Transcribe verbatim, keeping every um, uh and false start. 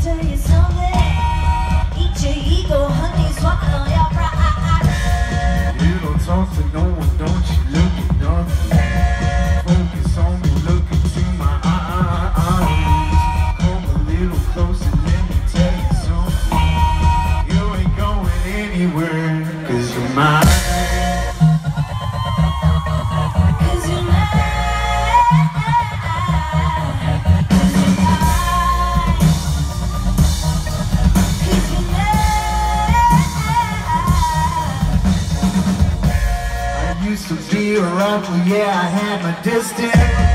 tell you something. Eat your ego, honey, swallow your pride. You don't talk to no one, don't you look at nothing. Focus on me, look into my eyes. Come a little closer, let me tell you something. You ain't going anywhere, cause you're mine. Used to be a rocker, yeah, I had my distance.